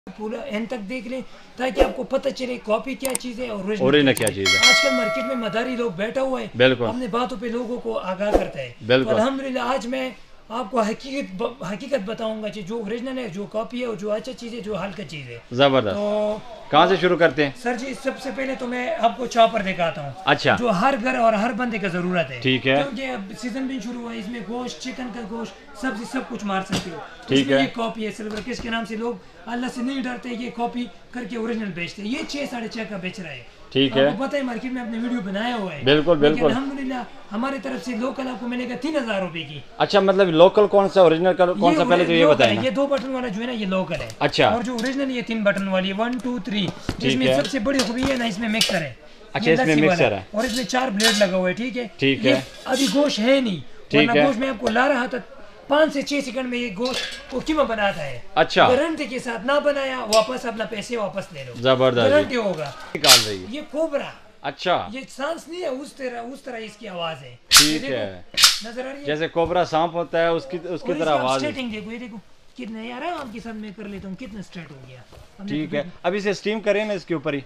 पूरा एंड तक देख लें ताकि आपको पता चले कॉपी क्या चीज़ है और ओरिजिनल क्या चीज़ है। आजकल मार्केट में मदारी लोग बैठा हुआ है, बिल्कुल अपने बातों पे लोगों को आगाह करता है। बिल्कुल। तो अल्हम्दुलिल्लाह आज मैं आपको हकीकत बताऊंगा कि जो ओरिजिनल है, जो कॉपी है, और जो अच्छा चीज़ है, जो हल्का चीज़ है। जबरदस्त। तो कहाँ से शुरू करते हैं सर जी? सबसे पहले तो मैं आपको चॉपर दिखाता हूँ। अच्छा। जो हर घर और हर बंदे का जरूरत है। ठीक है। क्योंकि अब सीजन भी शुरू हुआ है, इसमें गोश्त, चिकन का गोश्त, सब्जी, सब कुछ मार सकते हो। ठीक है। ये कॉपी है सिल्वर किस के नाम से लोग अल्लाह से नहीं डरते, ये कॉपी करके ओरिजिनल बेचते हैं। ये 6 साढ़े 6 का बेच रहा है। ठीक है। आपको पता है मार्केट में अपने वीडियो बनाया हुआ है। बिल्कुल बिल्कुल। अल्हम्दुलिल्लाह हमारी तरफ से लोकल आपको मिलेगा 3000 रुपए की। अच्छा, मतलब लोकल कौन सा, ओरिजिनल कौन सा, पहले तो ये बताएं ना। ये 2 बटन वाला जो है ना, ये लोकल है। अच्छा। और जो ओरिजिनल ये 3 बटन वाली है, 1 2 3। इसमें है। सबसे बड़ी खूबी है ना, इसमें मिक्सर है। अच्छा, इसमें मिक्सर है और इसमें 4 ब्लेड लगा हुआ है। ठीक है। ठीक है। अभी गोश्त है नहीं, ठीक है। गोश्त मैं आपको ला रहा था 5 से 6 सेकंड में ये गोश्त को कीमा बनाता है। अच्छा। गारंटी के साथ, ना बनाया वापस अपना पैसे वापस ले लो। जबरदस्त। गारंटी होगा। निकाल रही है ये कोबरा। अच्छा। ये सांस नहीं है, उस तरह इसकी आवाज है। ठीक है। नजर आ रही है? जैसे कोबरा सांप होता है उसकी तरह आवाज। स्ट्रेटिंग देखो, ये देखो कितना यार है, आपके साथ मैं कर लेता हूँ, कितना स्ट्रेट हो गया। ठीक है, अब इसे स्टीम करें ना इसके ऊपर ही।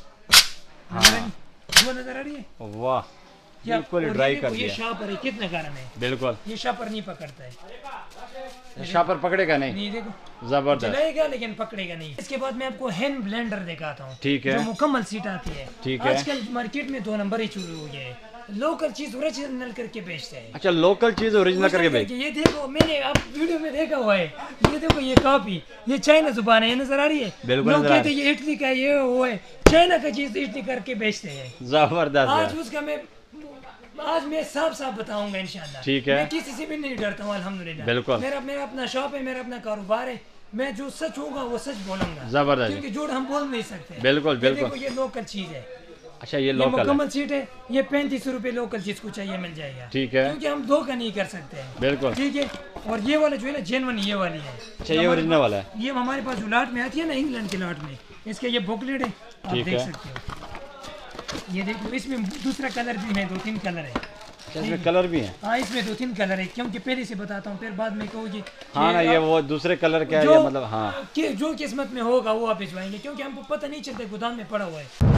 वो नजर आ रही है? वाह, बिल्कुल ड्राई कर दिया। ये शापर है, कितना गर्म है। बिल्कुल। ये शापर नहीं पकड़ता है। शापर पकड़ेगा नहीं। नहीं, देखो जबरदस्त। चलाएगा लेकिन पकड़ेगा नहीं। इसके बाद मैं आपको हैंड ब्लेंडर दिखाता हूँ। ठीक है। जो मुकम्मल सीट आती है। ठीक है। आजकल मार्केट में 2 नंबर ही शुरू हो गए हैं। लोकल चीज ओरिजिनल करके बेचते हैं। अच्छा, लोकल चीज ओरिजिनल करके बेच। ये देखो, मैंने आप वीडियो में देखा हुआ है। ये देखो, ये कॉपी, ये चाइना जुबान है, ये नजर आ रही है? बिल्कुल। लोग कहते हैं ये इटली का, ये वो है, चाइना का चीज इटली करके बेचते हैं। जबरदस्त। आज उसका आज मैं साफ बताऊंगा इंशाल्लाह। ठीक है। मैं किसी से भी नहीं डरता हूँ अल्हम्दुलिल्लाह। बिल्कुल। मेरा अपना शॉप है, मेरा अपना कारोबार है। मैं जो सच होगा वो सच बोलूंगा। जबरदस्त। क्योंकि झूठ हम बोल नहीं सकते। बिल्कुल बिल्कुल। ये लोकल चीज है। अच्छा, ये लोकल मुकम्मल सीट है। ये 3500 रुपए लोकल चीज को चाहिए मिल जाएगा। ठीक है। क्योंकि हम धोखा नहीं कर सकते हैं। बिल्कुल। ठीक है। और ये वाला जो है ना, जेन्युइन ये वाली है। अच्छा, ये ओरिजिनल वाला है। ये हमारे पास जो लाट में आती है ना, इंग्लैंड के लाट में, इसके ये बुकलेट है, आप देख सकते हो। ये देखो, इसमें दूसरा कलर भी है, 2-3 कलर है। इसमें कलर भी है? हाँ, इसमें 2-3 कलर है। क्योंकि पहले से बताता हूँ, फिर बाद में कहोगे हाँ ना, ये वो दूसरे कलर क्या है, मतलब हाँ कि जो किस्मत में होगा वो आप भिजवाएंगे, क्योंकि हमको पता नहीं चलता, गोदाम में पड़ा हुआ है।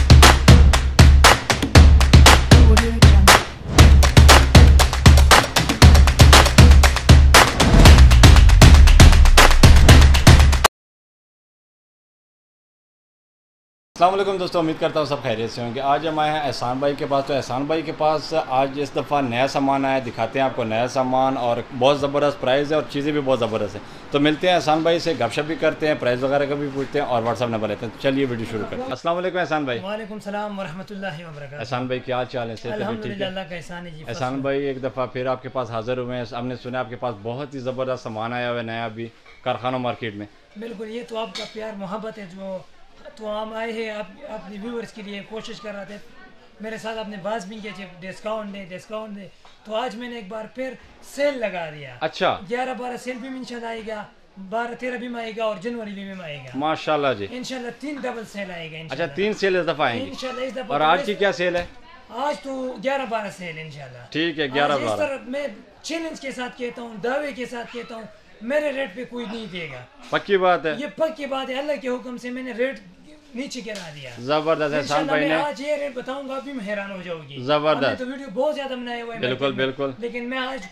अस्सलाम वालेकुम दोस्तों, उम्मीद करता हूँ सब खैरियत से होंगे। आज हम आए हैं एहसान भाई के पास। तो एहसान भाई के पास आज इस दफ़ा नया सामान आया, दिखाते हैं आपको नया सामान, और बहुत ज़बरदस्त प्राइस है और चीज़ें भी बहुत ज़बरदस्त है। तो मिलते हैं एहसान भाई से, गपशप भी करते हैं, प्राइस वगैरह का भी पूछते हैं और व्हाट्सअप नंबर लेते हैं। चलिए वीडियो शुरू करते हैं। अस्सलाम वालेकुम एहसान भाई। वालेकुम सलाम व रहमतुल्लाहि व बरकातहू। एहसान भाई क्या हाल चाल है? सेहत ठीक है? अल्लाह का एहसान है जी। एहसान भाई एक दफ़ा फिर आपके पास हाज़िर हुए हैं। हमने सुना आपके पास बहुत ही ज़बरदस्त सामान आया हुआ है नया, अभी कारखाना मार्केट में। बिल्कुल, ये तो आपका प्यार मोहब्बत है। जो तो हम आए हैं अपने व्यूअर्स के लिए, कोशिश कर रहे थे, मेरे साथ आपने बात भी किया, डिस्काउंट दे। तो आज मैंने एक बार फिर सेल लगा दिया। अच्छा। 11-12 सेल भी इंशाल्लाह आएगा, 12-13 भी में आएगा और जनवरी में आएगा माशाल्लाह जी। इंशाल्लाह 3 डबल सेल आएगा। अच्छा, 3 सेल इस दफ़ा आएंगे इंशाल्लाह इस दफा। और आज की क्या सेल है? आज तो 11-12 सेल इंशाल्लाह। ठीक है, 11-12। मैं चैलेंज के साथ कहता हूँ, दावे के साथ कहता हूँ, मेरे रेट पे कोई नहीं देगा। पक्की बात है? ये पक्की बात है। अल्लाह के हुक्म से मैंने रेट नीचे गिरा दिया। जबरदस्त। एहसान भाई ने आज ये रेट बताऊंगा, आप भी हैरान हो जाओगी। जबरदस्त। तो वीडियो बहुत ज्यादा बनाए हुए हैं। बिल्कुल बिल्कुल। लेकिन मैं आज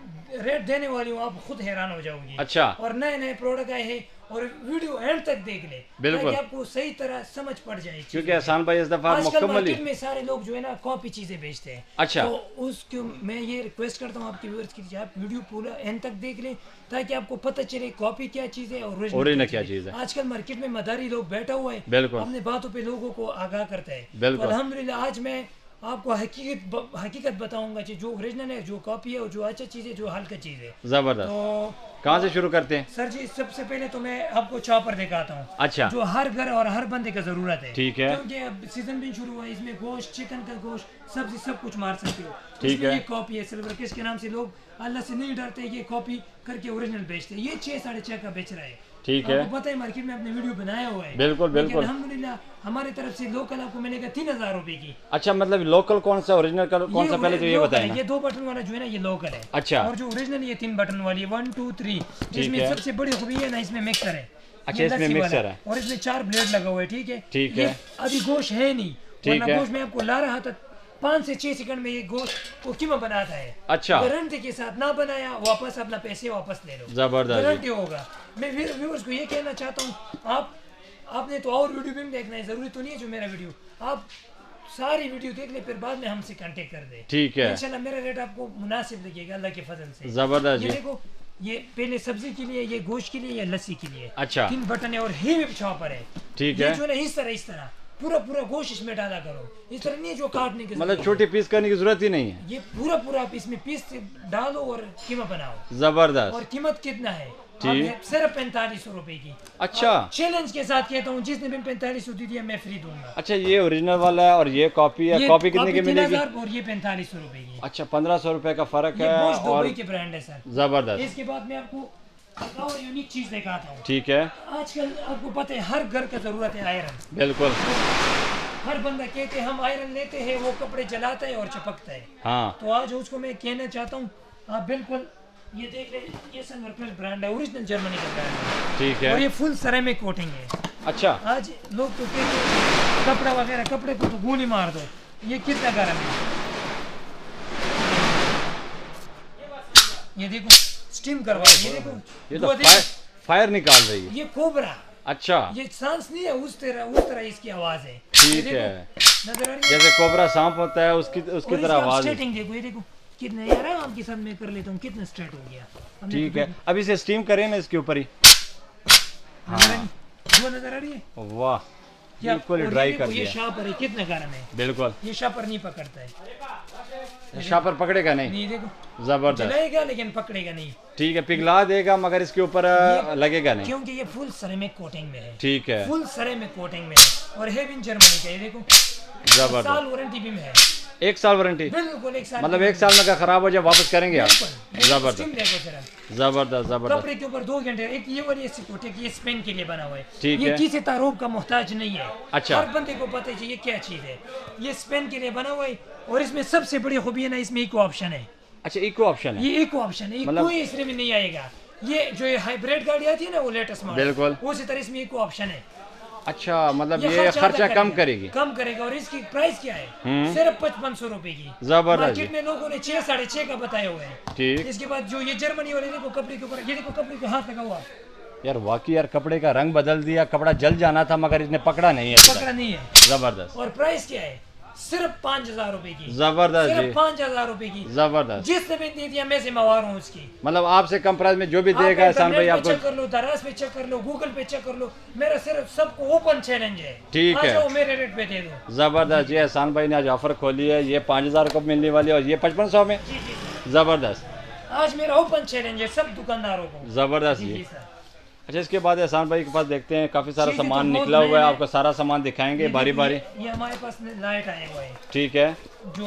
रेट देने वाली हूँ, आप खुद हैरान हो जाओगी। अच्छा। और नए प्रोडक्ट आए हैं, और वीडियो एंड तक देख ले, बिल्कुल, आपको सही तरह समझ पड़ जाए। क्योंकि एहसान भाई इस दफा मुकम्मल में सारे लोग जो है ना कॉपी चीजें बेचते हैं। अच्छा। तो उसको मैं ये रिक्वेस्ट करता हूँ आपके व्यूअर्स की, आप वीडियो पूरा एंड तक देख लें ताकि आपको पता चले कॉपी क्या चीज़ है और ओरिजिनल क्या चीज़ है। आजकल मार्केट में मदारी लोग बैठा हुआ है, बिल्कुल, अपने बातों पे लोगों को आगाह करता है। बिल्कुल। तो अल्हम्दुलिल्लाह आज मैं आपको हकीकत बताऊंगा कि जो ओरिजिनल है, जो कॉपी है, और जो अच्छा चीज़ है, जो हल्का चीज़ है। जबरदस्त। तो कहाँ से शुरू करते हैं? सर जी, सबसे पहले तो मैं आपको चॉपर दिखाता हूँ। अच्छा। जो हर घर और हर बंदे का जरूरत है। ठीक है। क्योंकि अब सीजन भी शुरू हुआ है, इसमें गोश्त, चिकन का गोश्त, सब्जी, सब कुछ मार सकते हो। ठीक है। ये कॉपी है सिल्वर किस के नाम से लोग अल्लाह से नहीं डरते, ये कॉपी करके ओरिजिनल बेचते हैं। ये 6 साढ़े 6 का बेच रहा है। ठीक है। आपको पता है मार्केट में अपने वीडियो बनाया हुआ है। बिल्कुल बिल्कुल। अल्हम्दुलिल्लाह हमारी तरफ से लोकल आपको मिलेगा 3000 रुपए की। अच्छा, मतलब लोकल कौन सा, ओरिजिनल कौन सा, पहले तो ये बताएं ना। ये 2 बटन वाला जो है ना, ये लोकल है। अच्छा। और जो ओरिजिनल ये 3 बटन वाली है, 1 2 3। इसमें सबसे बड़ी खूबी है ना, इसमें मिक्सर है। अच्छा, ये इसमें लस्सी मिक्सर वाला। है। और इसमें 4 ब्लेड लगा हुआ है, ठीक है। ठीक ये है। अभी गोश्त है नहीं, ठीक वरना है। गोश्त मैं आपको ला रहा था 5 से 6 सेकंड में ये गोश्त को कीमा बनाता है। अच्छा। गारंटी के साथ, ना बनाया वापस अपना पैसे वापस ले लो, जबरदस्त गारंटी होगा। मैं व्यूअर्स को ये कहना चाहता हूँ, आपने तो और वीडियो भी देखना है, जरूरी तो नहीं है जो मेरा वीडियो, आप सारी वीडियो देख ले, फिर बाद में हमसे कांटेक्ट कर दे। ठीक है। इंशाल्लाह मेरा रेट आपको मुनासिब लगेगा अल्लाह के फजल से। जबरदस्त ये जी। देखो, ये पहले सब्जी के लिए, ये गोश्त के लिए, ये लस्सी के लिए। अच्छा। 3 बटन है और हेवी चॉपर है। ठीक ये है। जो है इस तरह पूरा गोश्त इसमें डाला करो, इस तरह नहीं है जो काटने की मतलब जरूरत छोटी पीस करने की जरूरत ही नहीं है। है। ये पूरा आप इसमें पीस डालो और कीमा बनाओ। जबरदस्त। और कीमत कितना है? ठीक। अब ये सिर्फ 4500 रुपए की। अच्छा। चैलेंज के साथ कहता हूँ, जिसने भी 4500 दी दिया मैं फ्री दूंगा। अच्छा, ये ओरिजिनल वाला है और ये कॉपी है। ये कॉपी कितने की मिलेगी? 3000 और ये 4500 रुपए की। अच्छा, 1500 रुपए का फर्क ये है। बोश और दुबई के ब्रांड है सर। जबरदस्त। इसके बाद मैं आपको एक और यूनिक चीज दिखाता हूँ। ठीक है। आजकल आपको पता है हर घर का जरूरत है आयरन। बिल्कुल। हर बंदा कहते हैं हम आयरन लेते हैं, वो कपड़े जलाता है और चपकता है। हाँ। तो आज उसको मैं कहना चाहता हूँ, आप बिल्कुल ये देख रहे हैं, ये सनवर्कर्स ब्रांड है, ओरिजिनल जर्मनी का ब्रांड है। ठीक और है। ये फुल सेरेमिक कोटिंग है। अच्छा। आज लोग तो कहते हैं कपड़ा वगैरह, कपड़े को तो गोली मार दो, ये कितना गर्म है। ये देखो स्टीम करवा, ये देखो ये तो वो देखो, फायर निकाल रही है। ये कोबरा, अच्छा। ये सांस नहीं है, उस तरह इसकी आवाज है। ठीक ये देखो, है। नजर आ रही है? जैसे कोबरा सांप होता है उसकी और तरह आवाज है। स्ट्रेटिंग देखो, ये देखो कितने यार आपके साथ मैं कर लेता हूँ, कितना स्ट्रेट हो गया। हमने ठीक तो है। अब इसे स्टीम करें ना इसके ऊपर ही। नजर आ रही है? वाह, क्या- बिल्कुल और ये ड्राई देखो, कर ये दिया। शापर है, कितना गर्म है। बिल्कुल। ये शापर नहीं पकड़ता है, शापर पकड़ेगा नहीं। नहीं देखो जबरदस्त। जलाएगा लेकिन पकड़ेगा नहीं। ठीक है, पिघला देगा मगर इसके ऊपर लगेगा नहीं। क्योंकि ये फुल सेरेमिक कोटिंग में है। ठीक है। फुल सेरेमिक कोटिंग में है और है भी जर्मनी का। ये देखो जबरदस्त। साल वारंटी भी में है। 1 साल वारंटी। बिल्कुल 1 साल। मतलब 1 साल में अगर खराब हो जाए वापस करेंगे आप? बिल्कुल। जबरदस्त। स्टीम देखो जरा, जबरदस्त जबरदस्त। कपड़े के ऊपर 2 घंटे। एक ये वाली ऐसी कोट है कि ये स्पेन के लिए बना हुआ है। ठीक ये है। किसी तारोब का मोहताज नहीं है। अच्छा। हर बंदे को पता है ये क्या चीज है। ये स्पेन के लिए बना हुआ है और इसमें सबसे बड़ी खूबी है ना, इसमें इको ऑप्शन है। अच्छा, इको ऑप्शन है। ये इको ऑप्शन है, ये मतलब- कोई इसमें भी नहीं आएगा। ये जो ये हाइब्रिड गाड़ी आती है ना, वो लेटेस्ट मॉडल, बिल्कुल। उसी तरह इसमें इको ऑप्शन है। अच्छा, मतलब ये खर्चा खर्चा आधा कम करेगी। कम करेगा। और इसकी प्राइस क्या है? हम्म। सिर्फ 5500 रुपए की। जबरदस्त। मार्केट में लोगों ने 6 साढ़े 6 का बताए हुए हैं। ठीक। इसके बाद जो ये जर्मनी वाले देखो कपड़े के ऊपर, ये देखो कपड़े को हाथ लगा हुआ, यार वाकई यार, कपड़े का रंग बदल दिया। कपड़ा जल जाना था मगर इसने पकड़ा नहीं है अभी पकड़ा तक। नहीं है। जबरदस्त। और प्राइस क्या है? सिर्फ 5000 रुपए की। जबरदस्त जी। सिर्फ 5000 रुपए की। जबरदस्त। जिसने भी दे दिया मैं जिम्मेवार हूँ उसकी। मतलब आपसे कम प्राइस में जो भी आप देगा एहसान भाई इंटरनेट पे आपको। चेक कर लो, दराज पे चेक कर लो, गूगल पे चेक कर लो, मेरा सिर्फ सबको ओपन चैलेंज है। ठीक आ है। जाओ मेरे रेट पे दे दो। जबरदस्त जी, एहसान भाई ने आज ऑफर खोली है। ये 5000 को मिलने वाली है और ये 5500 में। जी जी। जबरदस्त। आज मेरा ओपन चैलेंज है सब दुकानदारों को। जबरदस्त जी जी। जी सर। अच्छा, इसके बाद एहसान भाई के पास देखते हैं काफी सारा चीज़ें तो सामान बहुत निकला हुआ है। नए-नए- आपको सारा सामान दिखाएंगे बारी बारी। ये हमारे पास लाइट आए हुए हैं, ठीक है। जो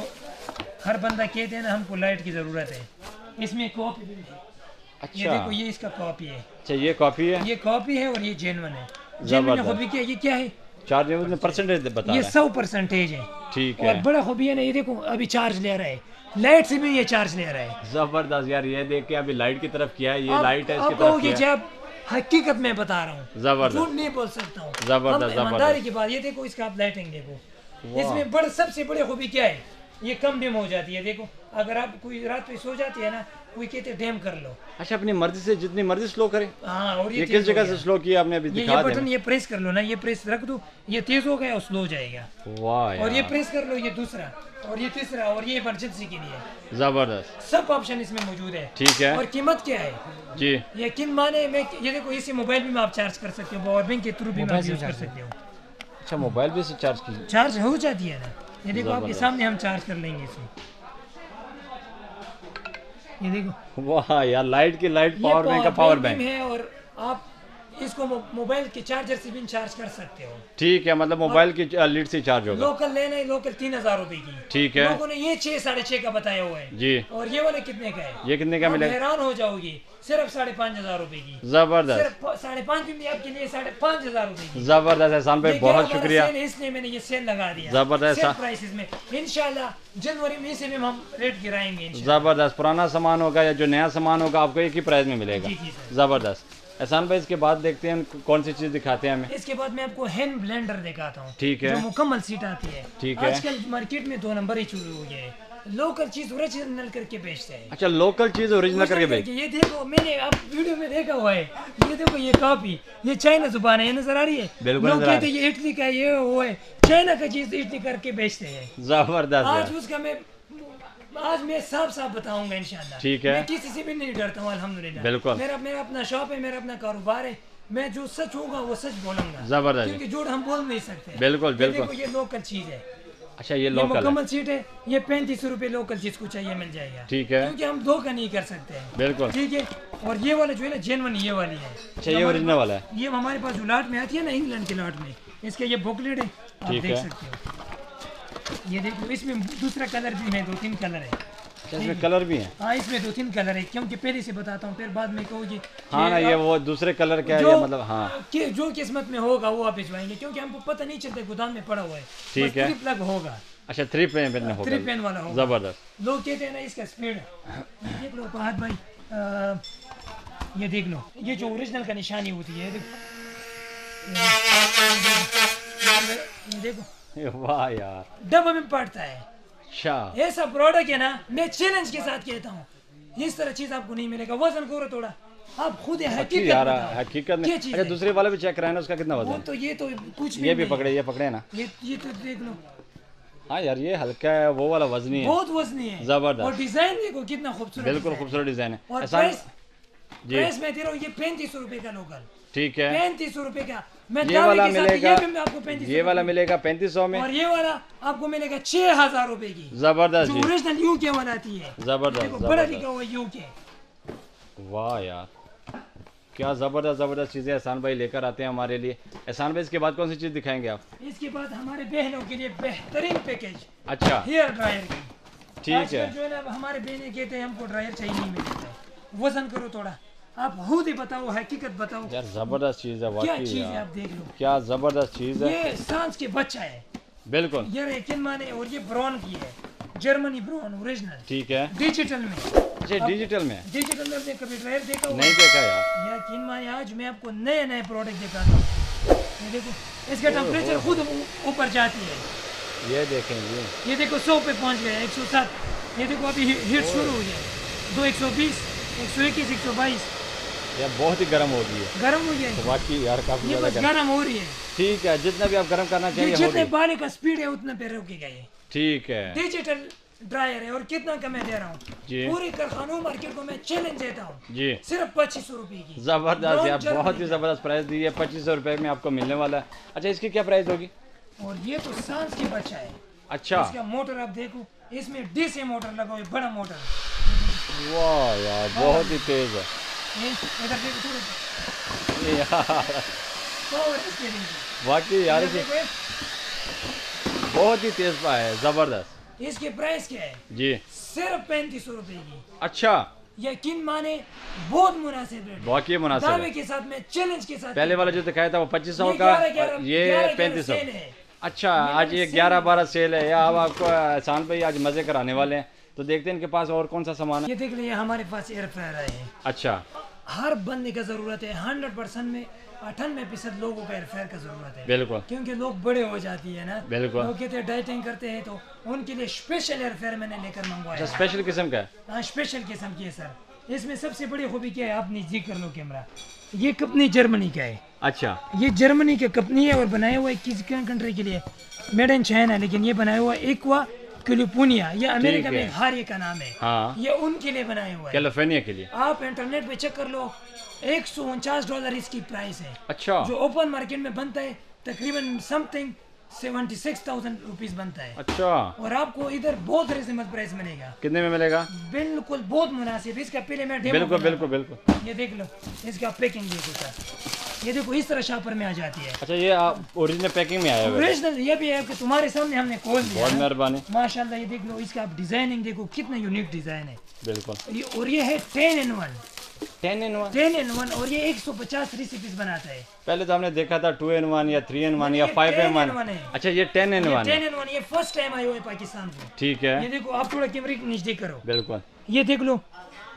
हर बंदा कहते हैं ना हमको लाइट की जरूरत है। इसमें कॉपी भी है। ये अच्छा। देखो, ये इसका कॉपी है। अच्छा, ये कॉपी है। ये कॉपी है और ये जेन्युइन है। जेन्युइन जबरदस्त। खूबी क्या है? ये क्या है? चार्ज में परसेंटेज बता ये रहा है। 100% है। ठीक और है। बड़ा खूबी है ना, ये देखो अभी चार्ज ले रहा है, लाइट से भी ये चार्ज ले रहा है। जबरदस्त यार, ये देख के अभी लाइट की तरफ किया है। ये आप- लाइट है, इसकी आप तरफ कहोगे किया है। जब हकीकत में बता रहा हूँ, जबरदस्त। झूठ नहीं बोल सकता हूँ। जबरदस्त, हम ईमानदारी जबरदस्त। की बात, ये देखो इसका आप लाइटिंग देखो, वाह। इसमें बड़ सबसे बड़ी खूबी क्या है? ये कम डिम हो जाती है। देखो अगर आप कोई रात में सो जाती है ना, कोई कहते हैं डैम कर लो। अच्छा, अपनी मर्जी से जितनी मर्जी स्लो करें। हाँ, और ये तेज किस हो जगह गया। से स्लो किया आपने अभी ये दिखा बटन दें। ये प्रेस कर लो ना, ये प्रेस रख दो, ये तेज हो गया और स्लो हो जाएगा। वाह और ये यार, प्रेस कर लो, ये दूसरा, और ये तीसरा, और ये इमरजेंसी के लिए। जबरदस्त। सब ऑप्शन इसमें मौजूद है। ठीक है और कीमत क्या है? जी। यकीन माने, मैं ये देखो इसी मोबाइल भी में आप चार्ज कर सकते हो, पावर बैंक के थ्रू भी आप यूज कर सकते हो। अच्छा, मोबाइल भी से चार्ज की। चार्ज हो जाती है ना। ये देखो आपके जबरदस्त। सामने हम चार्ज कर लेंगे इसे। ये देखो, वाह यार, लाइट की लाइट, ये पावर बैंक का पावर बैंक। है और आप इसको मोबाइल के चार्जर से भी चार्ज कर सकते हो। ठीक है, मतलब मोबाइल की लीड से चार्ज होगा। लोकल लेना है, लोकल 3000 रुपए की। ठीक है। लोगों ने ये 6 साढ़े 6 का बताया हुआ है। जी। और ये वाले कितने का है? ये कितने का आप मिलेगा? हैरान हो जाओगी, सिर्फ 5500 रुपए की। जबरदस्त। सिर्फ 5.5 भी आपके लिए 5500 रुपए की। जबरदस्त एहसान भाई, ये क्या बहुत हमारा शुक्रिया। सेल है, इसलिए मैंने ये सेल लगा दिया। जबरदस्त। सेल प्राइसेस में इंशाल्लाह जनवरी में इसे भी हम रेट गिराएंगे इंशाल्लाह। जबरदस्त। पुराना सामान होगा या जो नया सामान होगा आपको एक ही प्राइस में मिलेगा। जी, जी, सर। जबरदस्त। एहसान भाई इसके बाद देखते हैं कौन सी चीज़ दिखाते हैं हमें। इसके बाद मैं आपको हैंड ब्लेंडर दिखाता हूँ, ठीक है, जो मुकम्मल सीट आती है। ठीक है। आजकल मार्केट में 2 नंबर ही शुरू हो गए हैं, लोकल चीज ओरिजिनल करके बेचते हैं। अच्छा, लोकल चीज़ ओरिजिनल करके बेच। ये देखो, मैंने आप वीडियो में देखा हुआ है, ये देखो ये कॉपी, ये चाइना जुबान है, ये नजर आ रही है। बिल्कुल लोग नजर आ कहते हैं ये इटली का, ये वो है, चाइना का चीज इटली करके बेचते हैं। जबरदस्त आज है। उसका आज मैं साफ साफ बताऊंगा इंशाल्लाह। ठीक है। मैं किसी से भी नहीं डरता हूँ अल्हम्दुलिल्लाह। बिल्कुल। मेरा अपना शॉप है, मेरा अपना कारोबार है, मैं जो सच होगा वो सच बोलूंगा। जबरदस्त। क्योंकि झूठ हम बोल नहीं सकते। बिल्कुल ये बिल्कुल। देखो ये लोकल चीज है, अच्छा, ये ये लोकल है। मुकम्मल सीट है, ये 35 रुपए लोकल चीज को चाहिए मिल जाएगा। ठीक है। क्योंकि हम धोखा नहीं कर सकते हैं। बिल्कुल। ठीक है। और ये वाला जो है ना जेन्युइन ये वाली है। अच्छा, ये ओरिजिनल वाला है। ये हमारे पास जो लाट में आती है ना, इंग्लैंड के लाट में, इसके ये बुकलेट है, आप ठीक देख है। सकते हो। ये देखो, इसमें दूसरा कलर भी है, 2-3 कलर है। अच्छा, इसमें कलर भी हैं। हाँ, इसमें 2-3 कलर है, क्योंकि पहले से बताता हूँ, फिर बाद में कहोगे हाँ ना, ये वो दूसरे कलर क्या है, जो ये मतलब हाँ कि जो किस्मत में होगा वो आप भिजवाएंगे, क्योंकि हमको पता नहीं चलता गोदाम में पड़ा हुआ है। ठीक बस है। 3 प्लग होगा, अच्छा, 3 पेन होगा। 3 पेन वाला होगा। जबरदस्त। लोग कहते हैं ना इसका स्पीड, देख लो फहद भाई, ये देख लो, ये जो ओरिजिनल का निशानी होती है, ये देखो, वाह यार, डब्बा में पड़ता है। अच्छा, ऐसा प्रोडक्ट है ना, मैं चैलेंज के साथ कहता हूँ, इस तरह चीज आपको नहीं मिलेगा। वजन करो थोड़ा, आप खुद अच्छी यार हकीकत में। क्या चीज़ अच्छा, है? दूसरे वाला भी चेक कराए ना, उसका कितना वो वजन? तो ये तो कुछ ये भी नहीं पकड़े, ये पकड़े ना। है। ये तो देख लो, हाँ यार, ये हल्का है, वो वाला वजनी है। बहुत वजनी है। जबरदस्त। और डिजाइन देखो कितना खूबसूरत। बिल्कुल डिज़ाइन है। खूबसूरत डिजाइन है। और एहसान जी, प्राइस मैं दे रहा हूँ, ये 35 रुपए का लोकल, ठीक है। 35 रुपए का। मैं ये दावे वाला के साथ मिलेगा, ये भी मैं आपको 35 ये वाला मिलेगा 3500 में, और ये वाला आपको मिलेगा 6000 रुपए की। जबरदस्त जो जी, ओरिजिनल यूके वाला आती है। जबरदस्त देखो बड़ा लिखा जबरदस्त। हुआ है यूके। वाह यार, क्या जबरदस्त जबरदस्त चीजें एहसान भाई लेकर आते हैं हमारे लिए। एहसान भाई, इसके बाद कौन सी चीज दिखाएंगे आप? इसके बाद हमारे बहनों के लिए बेहतरीन पैकेज, अच्छा, हेयर ड्रायर की। ठीक आजकल है। जो है ना, हमारे बहनें कहते हैं हमको ड्रायर चाहिए, नहीं मिलता है। वजन करो थोड़ा, आप खुद ही बताओ, हकीकत बताओ, यार जबरदस्त चीज है क्या वाकई चीज है, यार, आप देख लो। क्या जबरदस्त चीज है। ये सांस के बच्चा है, बिल्कुल, ये रेकिन माने, और ये ब्राउन की है, जर्मनी ब्राउन ओरिजिनल, ठीक है। डिजिटल में। अच्छा, डिजिटल में डिजिटल में आपने कभी ड्रायर देखा होगा? नहीं देखा यार। यकीन माने, आज मैं आपको नए नए प्रोडक्ट दिखाता हूँ। ये देखो, इसका टेम्परेचर खुद ऊपर जाती है। ये देखें, ये देखो 100 पे पहुंच गया, 107। ये देखो अभी हीट शुरू हुई है, 120, 121, 122। यार बहुत ही गर्म हो गई है। गर्म हुई है, तो वाकई यार काफी ये ज्यादा बस गर्म। गर्म हो रही है। ठीक है, जितना भी आप गर्म करना ये चाहिए हो जितने गई। बाले का स्पीड है उतना पे रुकेगा ये। ठीक है डिजिटल ड्रायर है, और कितना का मैं दे रहा हूँ, जी। पूरी कारखानों मार्केट को मैं चैलेंज देता हूँ, जी, सिर्फ 2500 रुपए की। जबरदस्त यार, जर्मनी बहुत ही का। जबरदस्त प्राइस दी है। 2500 रुपए में आपको मिलने वाला है। अच्छा, इसकी क्या प्राइस होगी? और ये तो सांस की बच्चा है। अच्छा, इसका मोटर आप देखो, इसमें डीसी मोटर लगा हुआ है, बड़ा मोटर। वाह यार, बहुत ही तेज है। ये इधर देखो थोड़ा, ये यार पावर इसके नीचे। वाकई यार, इधर इसकी देखो, बहुत ही तेज पा है, जबरदस्त इसके प्राइस क्या है? जी। सिर्फ 3500 रुपए की। अच्छा, यकीन माने बहुत मुनासिब रेट है। वाकई मुनासिब दावे है। के साथ में, चैलेंज के साथ। पहले वाला जो दिखाया था वो 2500 ये का, 11 और ये 3500। सेल है। अच्छा, आज ये 11-12 सेल है या अब आपको एहसान भाई आज मजे कराने वाले हैं। तो देखते हैं इनके पास और कौन सा सामान है। ये देख लीजिए, हमारे पास एयर फ्रायर है। अच्छा, हर बंदे का जरूरत है, 100% में 98% लोगों का एयर फ्रायर का जरूरत है। बिल्कुल क्योंकि लोग बड़े हो जाती है ना, बिल्कुल। लोग कहते हैं डाइटिंग करते हैं, तो उनके लिए स्पेशल एयर फ्रायर मैंने लेकर मंगवाया अच्छा, है। स्पेशल किस्म का है। हाँ, स्पेशल किस्म की है सर। इसमें सबसे बड़ी खूबी क्या है, आप नीचे कर लो कैमरा, ये कंपनी जर्मनी का है। अच्छा, ये जर्मनी की कंपनी है, और बनाया हुआ है किस कंट्री के लिए, मेड इन चाइना, लेकिन ये बनाया हुआ एक्वा कैलिफोर्निया, ये अमेरिका में है। एक हार्य का नाम है। हाँ, ये उनके लिए बनाया हुआ है। कैलिफोर्निया के लिए। आप इंटरनेट पे चेक कर लो, $149 इसकी प्राइस है। अच्छा, जो ओपन मार्केट में बनता है तकरीबन समथिंग 76,000 रुपीज बनता है, अच्छा, और आपको इधर बहुत रिजनेबल प्राइस मिलेगा, कितने में मिलेगा? बिल्कुल बहुत मुनासिब। इसका पहले मैं डेमो बिल्कुल बनाऊंगा। बिल्कुल बिल्कुल। ये देख लो, इसका पैकिंग देखो सर, ये देखो इस तरह शापर में आ जाती है, अच्छा, ये आप ओरिजिनल पैकिंग में आया हुआ है। ओरिजिनल। ये भी है कि तुम्हारे सामने हमने खोल दिया बहुत है। मेहरबानी। माशाल्लाह, ये देख लो, इसका आप डिजाइनिंग देखो, कितना यूनिक डिजाइन है। बिल्कुल। और ये है 10 in 1, 10 in 1। 10 in 1, और ये 150 रेसिपीज बनाता है। पहले तो हमने देखा था 2 in 1 या 3 in 1 या ये 5 in 10 in 1 1 है। अच्छा, ये 10 in 1 है। 10 in 1, ये फर्स्ट टाइम आया हुआ है पाकिस्तान को। ठीक ये है, देखो, आप थोड़ा कैमरे के नजदीक करो, बिल्कुल। ये देख लो,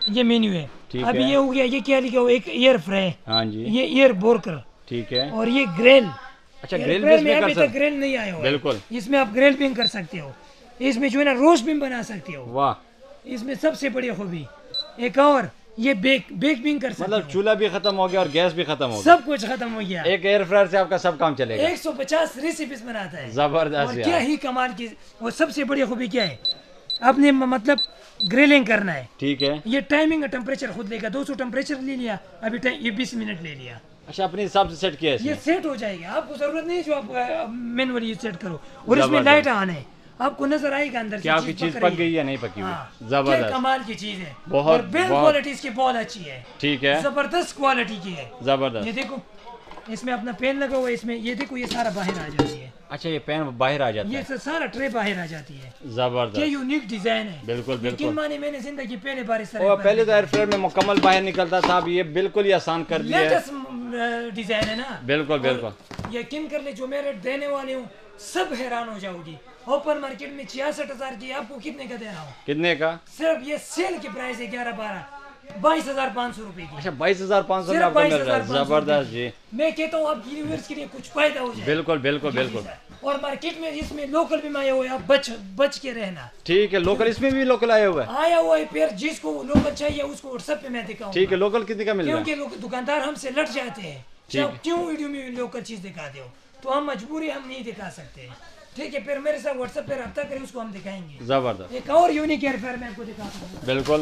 ये मेन्यू है। ठीक अब है। ये हो गया, ये क्या लिखा हुआ, एक एयर फ्राई, हाँ जी, ये एयर बोरकर, ठीक है। और ये ग्रिल। अच्छा, एयर ग्रिल भी फ्रायर में इसमें कर अभी तक सकते? ग्रिल नहीं आया हुआ है। बिल्कुल। इसमें आप ग्रिल भी कर सकते हो, इसमें जो है ना रोस्ट भी बना सकते हो। वाह, इसमें सबसे बड़ी खूबी एक और, ये बेक भी कर सकते मतलब हो। चूल्हा भी खत्म हो गया और गैस भी खत्म हो गया, सब कुछ खत्म हो गया। एक एयर फ्रायर से आपका सब काम चलेगा। 150 रेसिपीज बनाता है। जबरदस्त और यार। क्या ही कमाल की, और सबसे बड़ी खूबी क्या है, आपने मतलब ग्रिलिंग करना है, ठीक है। ये टाइमिंग का टेम्परेचर खुद लेगा। 200 टेम्परेचर ले लिया, अभी ये 20 मिनट ले लिया, अच्छा, अपने हिसाब से सेट किया है ये इसमें। सेट हो जाएगा। आपको जरूरत नहीं है जो आप मैनुअली सेट करो। और इसमें जबरदस्त। लाइट ऑन है, आपको नजर आएगा अंदर क्या आपकी चीज पक गई या नहीं पकी हुई? हाँ, क्या जबरदस्त, कमाल की चीज है। बहुत- और बिल्ड बहुत- क्वालिटी इसकी बहुत अच्छी है, ठीक है, जबरदस्त क्वालिटी की है। जबरदस्त। ये देखो, इसमें अपना पेन लगा हुआ है, इसमें ये देखो, ये सारा बाहर आ जाती है, अच्छा, ये पैन बाहर आ जाता ये है, सारा ट्रे बाहर आ जाती है। क्या जबरदस्त। यूनिक डिजाइन है। बिल्कुल, यकीन बिल्कुल। माने मैंने जिंदगी पहले बार इस तरह और पहले तो एयर फ्रायर में मुकम्मल बाहर निकलता था, अब ये बिल्कुल ही आसान कर दिया है। लेटेस्ट डिजाइन है ना। बिल्कुल, बिल्कुल। और यकीन कर ले, जो मैं रेट देने वाले हूँ सब हैरान हो जाओगी। ओपन मार्केट में 66,000 की, आपको कितने का दे रहा हूँ? कितने का? सिर्फ ये सेल की प्राइस है 11-12, 22,500 रुपए की। अच्छा, 22,500 में सिर्फ आपको मिल रहा है, 22,500 जबरदस्त जी। मैं कहता हूँ आपकी यूनिवर्स के लिए कुछ फायदा हो जाए। बिल्कुल, बिल्कुल, जी, बिल्कुल। जी सर। और मार्केट में इसमें लोकल भी आया हुआ है, आप बच के रहना। ठीक है, लोकल इसमें भी लोकल आया हुआ है। आया हुआ है, फिर जिसको लोकल चाहिए उसको व्हाट्सएप पे मैं दिखाऊंगा। ठीक है, लोकल कितने का मिल रहा है? क्योंकि लोग दुकानदार हमसे लट जाते हैं, ठीक आप है। क्यों वीडियो में लोकल चीज दिखाते हो, तो हम मजबूरी, हम नहीं दिखा सकते। ठीक है, फिर मेरे साथ व्हाट्सएप पे रब्ता करें, उसको हम दिखाएंगे। जबरदस्त, एक और यूनिक एयर फ्रायर मैं आपको दिखाता हूँ, बिल्कुल।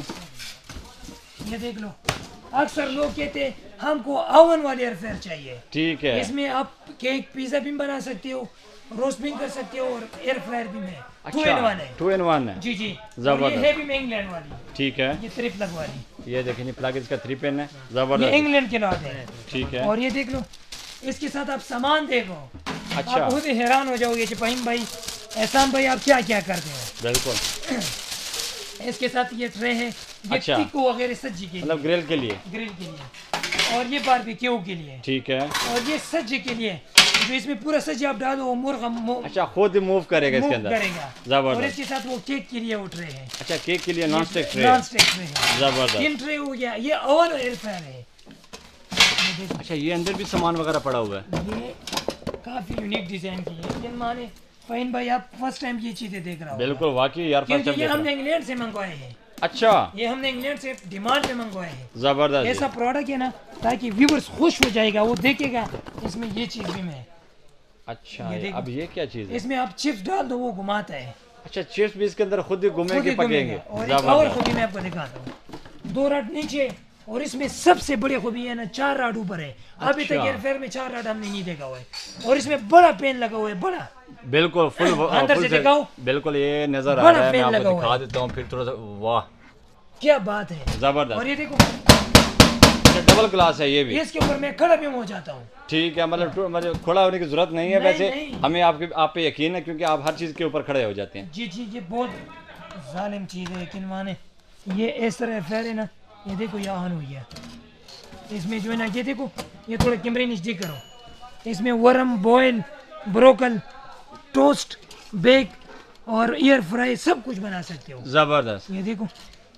ये देख लो। अक्सर लोग कहते हैं हमको ओवन वाले एयर फ्रायर चाहिए। ठीक है, इसमें आप केक पिज्जा भी बना सकते हो, रोस्ट भी कर सकते हो, और एयर फ्रायर भी में 2 in 1 है। 2 in 1 है। जी जी। और जबरदस्त। ये है भी में इंग्लैंड वाली, ठीक है, ये 3 प्लग वाली, ये देखिए प्लग इसका 3 पिन है, ये जबरदस्त। इंग्लैंड के लॉट है। ठीक है, और ये देख लो, इसके साथ आप सामान देखो, अच्छा। आप खुद ही हैरान हो जाओगे कि फहीम भाई, एहसान भाई, आप क्या क्या करते हो। बिल्कुल, इसके साथ ये ट्रे है, ये अच्छा। टिक्को वगैरह सज्जी के लिए, मतलब ग्रिल के लिए। ग्रिल के लिए, और ये बारबेक्यू के लिए, ठीक है, और ये सज्जी के लिए, जो इसमें पूरा सज्जी आप डालो, वो मुर्गा अच्छा, खुद ही मूव करेगा इसके अंदर, करेगा। और जबरदस्त। इसके साथ वो केक के लिए वो ट्रे है, अच्छा, केक के लिए non stick tray, non stick tray है। जबरदस्त। 3 ट्रे हो गया। ये ओवन एयर फ्रायर है। ये देखो, अच्छा, ये अंदर भी सामान वगैरह पड़ा हुआ है। ये काफी यूनिक डिजाइन की है। लेकिन माने फहीम भाई, आप फर्स्ट टाइम ये चीजें देख रहा हो, बिल्कुल, वाकई यार, फर्स्ट क्योंकि ये टाइम। हमने इंग्लैंड से मंगवाए हैं। अच्छा, ये हमने इंग्लैंड से डिमांड पे मंगवाए हैं। जबरदस्त ऐसा जी। प्रोडक्ट है ना, ताकि व्यूवर्स खुश हो जाएगा, वो देखेगा इसमें ये चीज भी है। अच्छा, ये देखो। अब ये क्या चीज है? इसमें आप चिप्स डाल दो, वो घुमाता है, अच्छा, चिप्स भी इसके अंदर खुद ही घूमे खुद के ही पकेंगे, घूमेगा। और एक और जबरदस्त। खूबी मैं आपको दिखाता हूँ, 2 रॉड नीचे, और इसमें सबसे बड़ी खूबी है ना, 4 रॉड ऊपर है। अभी तक अच्छा। एयर फ्रायर में 4 रॉड हमने नहीं देखा हुआ है। और इसमें बड़ा पेन लगा हुआ है, बड़ा। बिल्कुल, फुल अंदर फुल से दिखाओ। बिल्कुल, ये नजर आ बड़ा रहा है, मैं पेन लगा आपको हुआ दिखा है। देता हूँ फिर थोड़ा सा। वाह, क्या बात है। और जबरदस्त। ये देखो, अच्छा, डबल ग्लास है ये भी। इसके ऊपर मैं खड़ा भी हो जाता हूँ। ठीक है, मतलब खड़ा होने की जरूरत नहीं है। नहीं, वैसे नहीं। हमें आप पे यकीन है, क्योंकि आप हर चीज के ऊपर खड़े हो जाते हैं। जी जी, ये बहुत जालिम चीज़ है, यकीन माने। ये इस तरह फैल है ना, ये देखो ये ऑन हुई है। इसमें जो है ना, ये देखो, ये थोड़ा कैमरे नजदीक करो, इसमें warm, boil, broil, toast, bake और एयर फ्राई सब कुछ बना सकते हो। जबरदस्त। ये देखो,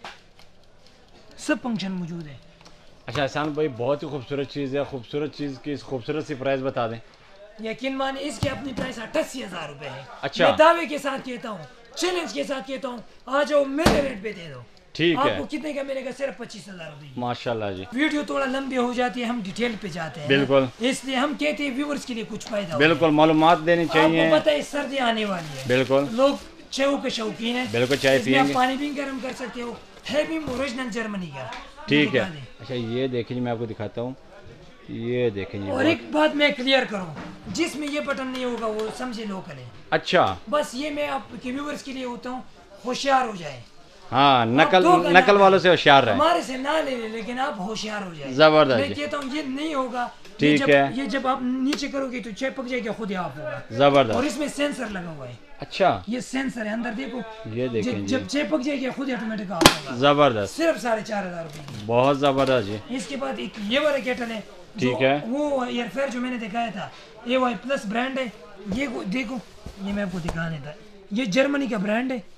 सब फंक्शन मौजूद है। अच्छा एहसान भाई, बहुत ही खूबसूरत चीज़ है। खूबसूरत चीज़ की खूबसूरत सी प्राइस बता दें। यकीन माने, इसकी अपनी प्राइस 88,000 रुपए है। अच्छा। मैं दावे के साथ कहता हूँ, चैलेंज के साथ कहता हूँ, आ जाओ मेरे रेट पे दे दो। ठीक है, आपको कितने का मिलेगा? सिर्फ 25,000 रुपए। माशाल्लाह जी। वीडियो थोड़ा लंबी हो जाती है, हम डिटेल पे जाते हैं। बिल्कुल। इसलिए हम कहते हैं व्यूवर्स के लिए कुछ फायदा हो। बिल्कुल, मालूमात देनी चाहिए। आपको पता है सर्दी आने वाली है, बिल्कुल, लोग चाय के शौकीन है। बिल्कुल, चाय इसमें आप पियेंगे। पानी भी गर्म कर सकते हो। है भी ओरिजिनल जर्मनी का। ठीक है। दिखा दें। अच्छा, ये देखिए, मैं आपको दिखाता हूँ। ये देखेंगे। और एक बात मैं क्लियर करूं, जिसमें ये बटन नहीं होगा वो समझे लोकल है। अच्छा, बस ये मैं आपके व्यूवर्स के लिए होता हूँ, होशियार हो जाए। हाँ, आप दो का नकल ना वालों से होशियार रहे। हमारे से ना ले ले, लेकिन आप होशियार हो जाए। जबरदस्त मैं जी। कहता हूँ ये नहीं होगा। ठीक है। ये जब आप नीचे करोगे तो चाय पक जाएगा, खुद ही आप होगा। और जबरदस्त। इसमें सेंसर लगा हुआ है। अच्छा, ये सेंसर है, अंदर देखो। ये देखें जी। जब चाय पक जाएगी खुद ही ऑटोमेटिक ऑफ होगा। जबरदस्त, सिर्फ 4,500 रुपए। बहुत जबरदस्त जी। इसके बाद एक ये वाला केटल है। ठीक है। वो एयर फ्रायर जो मैंने दिखाया था, AY+ ब्रांड है। ये देखो, ये मैं आपको दिखाने था, ये जर्मनी का ब्रांड है।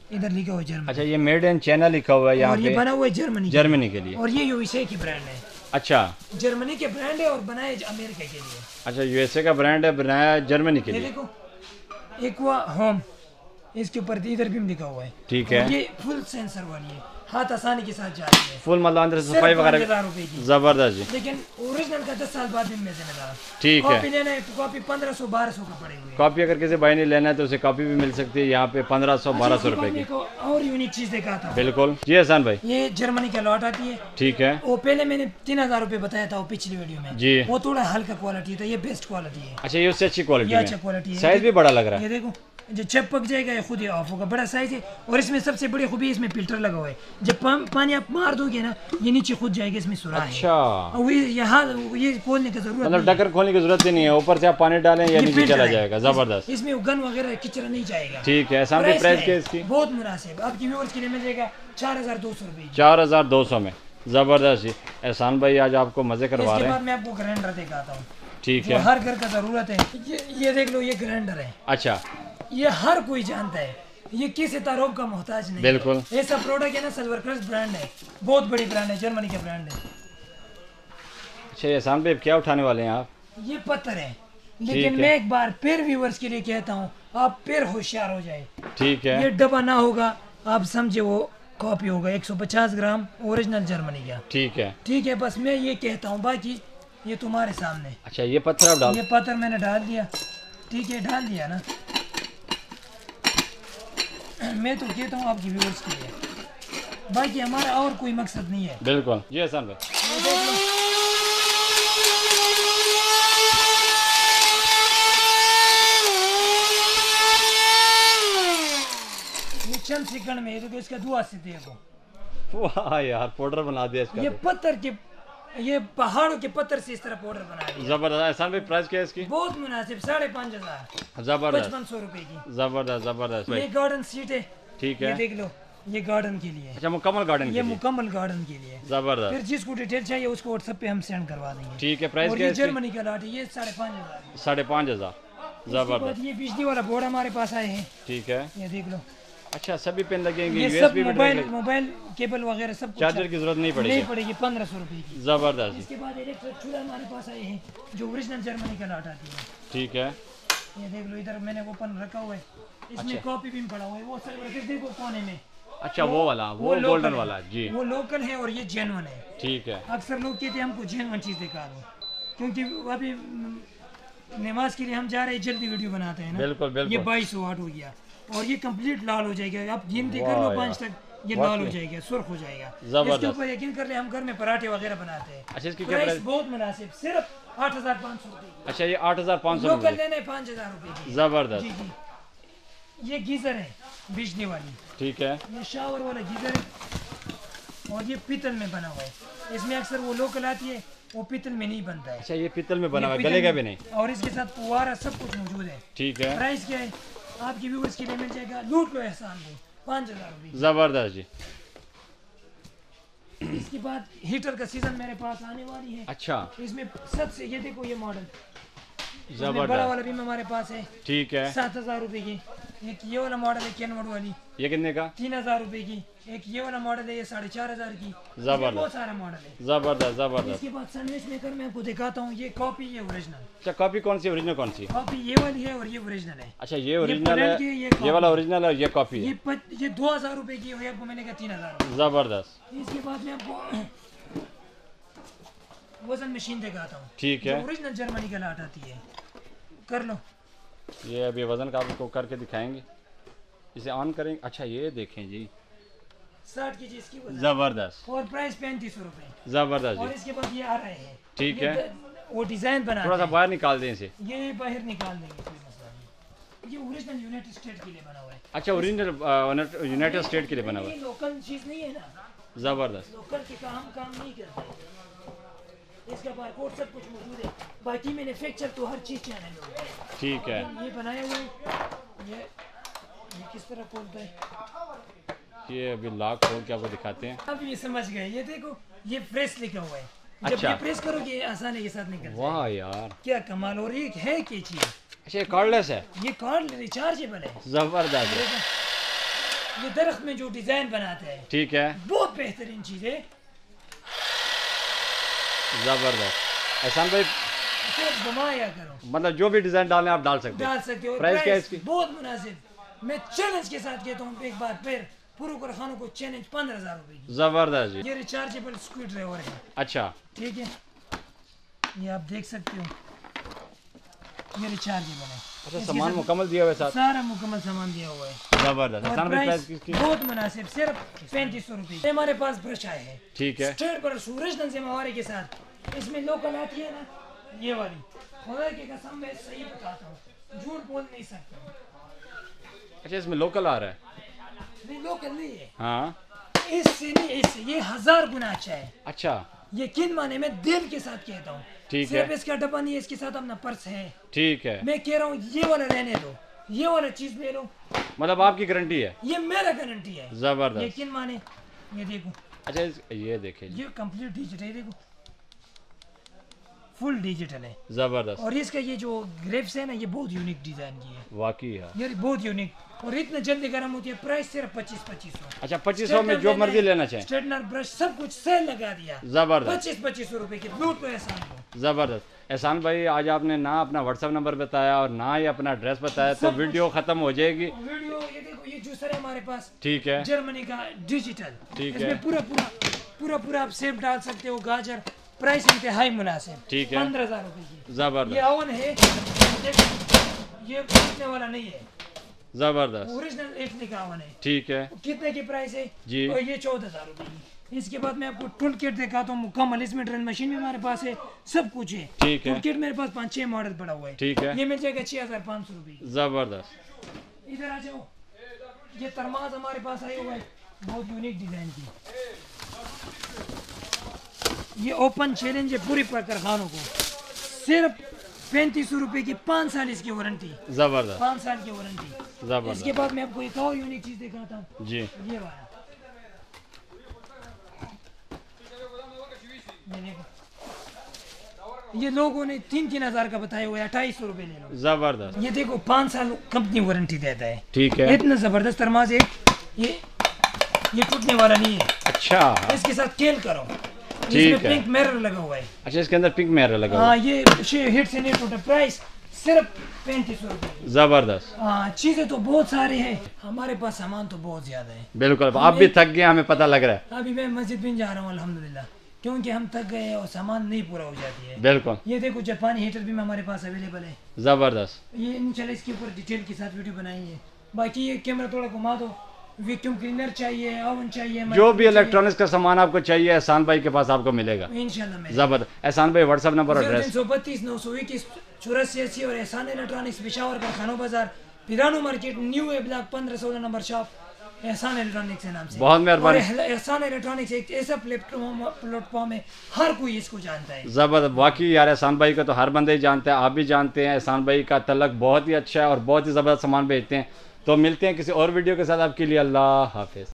इधर लिखा हुआ है जर्मनी। अच्छा, ये मेड इन चाइना लिखा हुआ है यहाँ और ये पे, बना हुआ है जर्मनी जर्मनी के लिए। और ये यूएसए की ब्रांड है। अच्छा जर्मनी के ब्रांड है और बनाए अमेरिका के लिए। अच्छा, यूएसए का ब्रांड है, बनाया जर्मनी के ये लिए। देखो एक्वा होम, इसके ऊपर इधर भी लिखा हुआ है। ठीक है। और ये फुल सेंसर वाली है, हाथ आसानी के साथ जाती है। फुल मतलब अंदर से सिर्फ सफाई वगैरह 5,000 रुपए की। जबरदस्त जी। लेकिन ओरिजिनल का 10 साल बाद भी मैं जिम्मेदार। ठीक है। कॉपी लेना है तो कॉपी 1500-1200 का पड़े हुए। कॉपी अगर किसी भाई ने लेना है तो उसे कॉपी भी मिल सकती है यहाँ पे 1500-1200 रुपए की। को और यूनिक चीज दिखाता हूँ। बिल्कुल जी एहसान भाई। ये जर्मनी का लॉट आती है। ठीक है वो पहले मैंने 3,000 रुपए बताया था वो पिछली वीडियो में जी। वो थोड़ा हल्का क्वालिटी था, ये बेस्ट क्वालिटी है। अच्छा, ये उससे अच्छी क्वालिटी ये अच्छा है, क्वालिटी है। साइज भी बड़ा लग रहा ये है। देखो जो चपक जाएगा ये खुद ही ऑफ होगा, बड़ा साइज है। और इसमें सबसे बड़ी खूबी इसमें फिल्टर लगा हुआ है, जब पानी आप मार दोगे ना ये नीचे खुद जाएगा, इसमें सुराख है। अच्छा, और यहाँ ये खोलने की जरूरत मतलब नहीं ढक्कन खोलने की जरूरत ही नहीं है, ऊपर से आप पानी डालें या है। नीचे filter चला है। जाएगा। जबरदस्त। इसमें गन वगैरह किचरा नहीं जाएगा। ठीक है, एहसान भाई प्राइस क्या है इसकी? बहुत मुनासिब, आपकी व्यूअर्स के लिए मिल जाएगा 4,200 रुपए की। 4200 में। जबरदस्त जी। एहसान भाई आज आपको मजे करवा इसके रहे बाद हैं। मैं आपको ग्राइंडर दिखाता हूँ ठीक जो है। हर घर का जरूरत है। ये देख लो, ये ग्राइंडर है, अच्छा ये हर कोई जानता है, ये किसी तारोब का मोहताज नहीं। बिल्कुल। ऐसा प्रोडक्ट है ना, सिल्वर क्रस्ट ब्रांड है, बहुत बड़ी ब्रांड है, जर्मनी का ब्रांड है। अच्छा, एहसान भाई क्या उठाने वाले हैं आप? ये पत्थर है, ठीक लेकिन है। मैं एक बार फिर व्यूअर्स के लिए कहता हूँ आप फिर होशियार हो जाए। ठीक ये है डब्बा ना होगा, आप समझे वो कॉपी होगा, 150 ग्राम ओरिजिनल जर्मनी का। ठीक है। ठीक है, बस मैं ये कहता हूँ, बाकी ये तुम्हारे सामने। अच्छा, ये पत्थर आप डाल। ये पत्थर मैंने डाल दिया, ठीक है, डाल दिया ना। मैं तो कहता हूँ आपकी व्यूअर्स के लिए, बाकी हमारा और कोई मकसद नहीं है। बिल्कुल जी एहसान भाई। ये देख लो। ये चंद सेकंड में, ये देखो इसका दुआ से देखो, वाह यार, पाउडर बना दिया इसका ये तो। पत्थर के, ये पहाड़ों के पत्थर से इस तरह पाउडर बना दिया। जबरदस्त। एहसान भाई प्राइस क्या है इसकी? बहुत मुनासिब, 5,500, जबरदस्त 5,500 रुपए की। जबरदस्त जबरदस्त ये भाई। गार्डन सीट है, ठीक ये है। देख लो, ये गार्डन के लिए, अच्छा, मुकम्मल गार्डन ये के लिए। मुकम्मल गार्डन के लिए। जबरदस्त। फिर जिसको डिटेल चाहिए उसको व्हाट्सएप पे हम सेंड करवा देंगे। ठीक है, प्राइस और क्या ये है इसकी? जर्मनी का लॉट है, ये 5,500। 5,500। इसके बाद जबरदस्त। ये बिजली वाला बोर्ड हमारे पास आए हैं, ठीक है। ये देख लो। अच्छा, सभी पेन लगेंगे, ये सब यूएसबी भी मोबाइल लगेंगे। मोबाइल केबल वगैरह सब कुछ चार्जर की जरूरत नहीं नहीं पड़ेगी। पड़ेगी, 1,500 रुपए की। जबरदस्त जी। इसके बाद इलेक्ट्रिक चूल्हा हमारे पास आए हैं जो ओरिजिनल जर्मनी का लॉट आती है। ठीक है। ये देख लो, इधर मैंने ओपन रखा हुआ है, इसमें अच्छा। कॉपी भी पड़ा हुआ है, वो सर फिर देखो कोने में। अच्छा, वो वाला, वो लोकल गोल्डन है, वाला जी। वो लोकल है और ये जेन्युइन है। ठीक है। अक्सर लोग कहते हैं हमको जेन्युइन चीज़ दिखा दो, क्योंकि अभी नमाज के लिए हम जा रहे हैं, जल्दी वीडियो बनाते हैं ना। बिल्कुल बिल्कुल। ये 2200 वाट हो गया और ये कंप्लीट लाल हो जाएगा, आप गिनती कर लो वाह 5 तक, ये वाकई। लाल हो जाएगा, सुर्ख हो जाएगा। जबरदस्त। इसके ऊपर यकीन कर ले, हम घर में पराठे वगैरह बनाते हैं। अच्छा, इसकी क्या प्राइस प्राइस? बहुत मुनासिब, सिर्फ 8,500 रुपए की। अच्छा, ये 8,500 लोकल में। लेने 5,000 रुपए की। जबरदस्त। जी जी। ये गीजर है बिजली वाली, ठीक है। ये शावर वाला गीजर है और ये पीतल में बना हुआ है। इसमें अक्सर वो लोकल आती है, वो पीतल में नहीं बनता है। अच्छा, ये पीतल में बना हुआ है, ये पीतल गलेगा में- भी नहीं। और इसके साथ फुवारा सब कुछ मौजूद है। ठीक है। प्राइस क्या है आपकी व्यूअर्स के लिए मिल जाएगा, लूट लो एहसान को, 5,000 रुपए। जबरदस्त जी। इसके बाद हीटर का सीजन मेरे पास आने वाली है। अच्छा, इसमें सबसे ये देखो, ये मॉडल बड़ा जबरदस्त। वाला भी हमारे पास है, ठीक है। 7,000 रुपए की। एक ये वाला मॉडल है कैनवड वाली, ये कितने का? 3,000 रुपए की। एक ये वाला मॉडल है, ये 4,500 की। जबरदस्त। इसमें बहुत सारा मॉडल है। जबरदस्त जबरदस्त। इसके बाद सैंडविच मेकर मैं आपको दिखाता हूँ, ये कॉपी, ये ओरिजिनल। अच्छा, कॉपी कौन सी, ओरिजिनल कौन सी? कॉपी ये वाली है और ये ओरिजिनल है। अच्छा, ये ओरिजिनल पोलैंड है, की है, ये ये कॉपी। वाला ओरिजिनल है, ये कॉपी है। ये 2,000 रुपए की है, आपको मिलेगा 3,000 रुपए। जबरदस्त। इसके बाद मैं आपको वजन मशीन दिखाता हूँ, ठीक है। ओरिजिनल जर्मनी का लाट आती है। कर लो, ये अभी वजन का आपको करके दिखाएंगे, इसे ऑन करेंगे। अच्छा, ये देखें जी, 60 की इसकी वजन जबरदस्त और प्राइस 3,500 रुपए। जबरदस्त और जी। इसके बाद ये आ रहे हैं, ठीक ये है। वो डिजाइन बना थोड़ा सा बाहर निकाल दें इसे। ये बाहर निकाल देंगे, कोई मसला नहीं। ये ओरिजिनल यूनाइटेड स्टेट के लिए बना हुआ है। अच्छा, ओरिजिनल यूनाइटेड स्टेट के लिए बना हुआ ये है। लोकल चीज नहीं है ना, जबरदस्त। लोकल के काम नहीं करते। इसका बारकोड सब कुछ मौजूद है, बाकी मैन्युफैक्चर तो हर चीज चैनल में होती है। ठीक है। ये बनाए हुए ये किस तरह खोलता है, ये अभी लॉक खोल के आपको दिखाते हैं। अब ये समझ गए। ये देखो, ये प्रेस लिखा हुआ है, जब अच्छा। ये प्रेस करोगे ये आसानी के साथ निकल जाएगा। वाह यार, क्या कमाल। और ये है क्या चीज, अच्छा, ये कार्डलेस है। ये कार्ड रिचार्जेबल है। जबरदस्त है। ये दरख्त में जो डिजाइन बनाते हैं, ठीक है, बहुत बेहतरीन चीज है। जबरदस्त। एहसान भाई सिर्फ घुमाया करो, मतलब जो भी डिजाइन डालें आप डाल सकते हो। प्राइस क्या है इसकी? बहुत मुनासिब। मैं चैलेंज के साथ कहता हूँ एक बार फिर पूरे कारखानों को चैलेंज 15,000 रुपए की। जबरदस्त जी। ये रिचार्जेबल स्क्रू ड्राइवर है। अच्छा, ठीक है, ये आप देख सकते हो, ये रिचार्जेबल है। अच्छा, सामान मुकम्मल दिया हुआ है साथ? सारा मुकम्मल सामान दिया हुआ है। जबरदस्त। एहसान भाई प्राइस किसकी? बहुत मुनासिब, सिर्फ 3500 रुपए। हमारे पास ब्रश आए हैं, ठीक है, स्ट्रेट ब्रश ओरिजिनल जिम्मेवारी के साथ। इसमें लोकल आती है ना, ये वाली, खुदा की कसम मैं सही बताता हूँ, झूठ बोल नहीं सकता। अच्छा, इसमें लोकल आ रहा है? नहीं, लोकल नहीं है। हाँ, इससे नहीं, इससे ये 1000 गुना अच्छा है। अच्छा, ये किन माने में दिल के साथ कहता हूँ। ठीक सिर्फ है, इसका डब्बा नहीं है, इसके साथ अपना पर्स है। ठीक है, मैं कह रहा हूँ ये वाला रहने दो, ये वाला चीज ले लो, मतलब आपकी गारंटी है? ये मेरा गारंटी है। जबरदस्त। ये किन माने, ये देखो, अच्छा, ये देखिए जी, ये कंप्लीट डिजिटल है, देखो फुल डिजिटल है। जबरदस्त। और इसका ये जो ग्रेप्स है ना, ये बहुत यूनिक डिजाइन की है, वाकई है। ये बहुत यूनिक, और इतने जल्दी गर्म होती है। प्राइस सिर्फ 2500। अच्छा, 2500 में जो मर्जी लेना चाहें? स्ट्रेटनर, ब्रश, सब कुछ सेल लगा दिया। जबरदस्त। 2500 रुपए की लूट लो एहसान को। ज़बरदस्त। एहसान भाई, आज आपने ना अपना व्हाट्सएप नंबर बताया और ना ही अपना एड्रेस बताया, तो वीडियो ख़त्म हो जाएगी। वीडियो ये देखो, ये जूसर है हमारे पास, ठीक है, जर्मनी का डिजिटल। ठीक है, इसमें पूरा आप सेब डाल सकते हो, गाजर। प्राइस इंतहाई मुनासिब, ठीक है, 15,000 रुपए की। ज़बरदस्त। ये ओवन है, ये फूटने वाला नहीं है, ज़बरदस्त, ओरिजिनल इटली का ओवन है। ठीक है कितने की प्राइस है जी? और ये 14,000 रुपए की। इसके बाद मैं आपको टूल किट दिखाता हूँ मुकम्मल। इसमें ड्रिल मशीन भी हमारे पास है, सब कुछ है। ठीक है, टूल किट मेरे पास 5-6 मॉडल पड़ा हुआ है। ठीक है, ये मिल जाएगा 6,500 रुपए की। ज़बरदस्त। इधर आ जाओ, ये तरमाज हमारे पास आया हुआ है, बहुत यूनिक डिजाइन की। ये ओपन चैलेंज है पूरी कारखानों को, सिर्फ 3500 रुपए की, 5 साल इसकी वारंटी। ज़बरदस्त, 5 साल की वारंटी। ज़बरदस्त इसके बाद मैं आपको एक और यूनिक चीज दिखाता हूँ, जी। ये वाला, ये देखो, ये लोगों ने 3,000 का बताया हुआ है, 2800 रुपए ले लो। ज़बरदस्त, ये देखो 5 साल कंपनी वारंटी देता है। ठीक है, इतना जबरदस्त तरमाज है, ये टूटने वाला नहीं है। अच्छा, इसके साथ खेल करो, ठीक इसमें है। पिंक मिरर लगा हुआ है। अच्छा, इसके अंदर पिंक मिरर लगा हुआ हाँ, ये हिट से नहीं टूटा। प्राइस सिर्फ 3500 रुपए। है। ज़बरदस्त, हाँ, चीजें तो बहुत सारी हैं, हमारे पास सामान तो बहुत ज्यादा है। बिल्कुल। आप भी थक गए, हमें पता लग रहा है। अभी मैं मस्जिद भी जा रहा हूँ अल्हम्दुलिल्लाह, क्योंकि हम थक गए और सामान नहीं पूरा हो जाती है। बिल्कुल, ये देखो, जापानी हीटर भी हमारे पास अवेलेबल है। ज़बरदस्त। ये इंशाल्लाह इसके ऊपर डिटेल के साथ वीडियो बनाई है। बाकी ये कैमरा थोड़ा घुमा दो, वैक्यूम क्लीनर चाहिए, ओवन चाहिए, जो भी इलेक्ट्रॉनिक्स का सामान आपको चाहिए, एहसान भाई के पास आपको मिलेगा। इंशाल्लाह। ज़बरदस्त। एहसान भाई, व्हाट्सएप नंबर और एड्रेस? 332 921 84 और एहसान इलेक्ट्रॉनिक्स, पेशावर कारखानों बाजार, पिरानो market, new A block 15-16 number shop, Ehsan electronics के नाम से। बहुत मेहरबानी। और एहसान इलेक्ट्रॉनिक्स एक ऐसा प्लेटफॉर्म है, हर कोई इसको जानता है। ज़बरदस्त। वाकई यार, एहसान भाई को तो हर बंदे ही जानते हैं, आप भी जानते हैं। एहसान भाई का तलक बहुत ही अच्छा है और बहुत ही ज़बरदस्त सामान बेचते हैं। तो मिलते हैं किसी और वीडियो के साथ, आपके लिए अल्लाह हाफिज़।